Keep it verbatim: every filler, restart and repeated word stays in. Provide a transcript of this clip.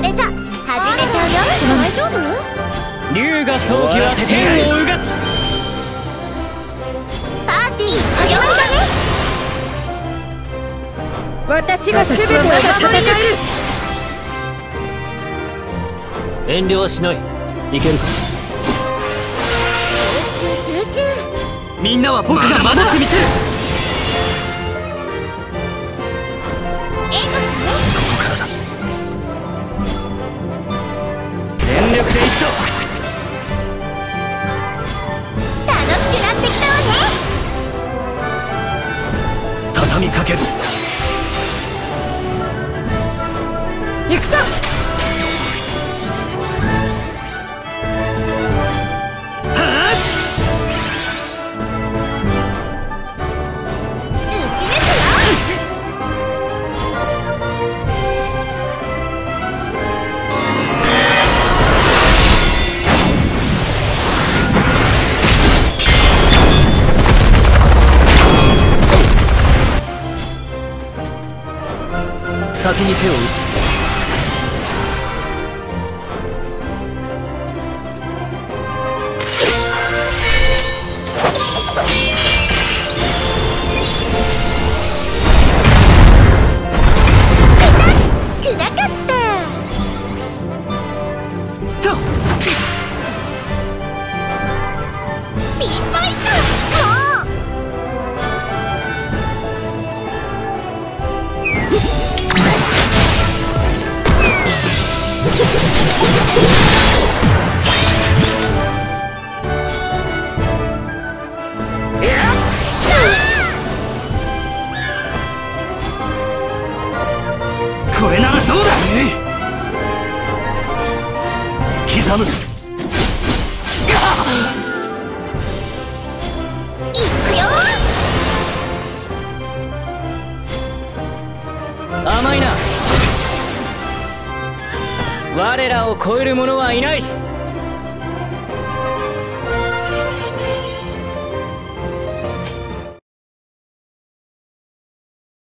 それじゃ始めちゃうよ。大丈夫？ 龍が早期は天をうがつ。 パーティー始まりだね。 私が全てを戦える。 遠慮はしない。いけるか。 集中集中。 みんなは僕が守ってみせる。 エイトだね。 全力でいくぞ。 楽しくなってきたわね。 畳みかける。 行くぞ。 先に手を打つ。 くなかったとピンポイント。 これならどうだ。刻む。 いくよ。 甘いな。我らを超える者はいない。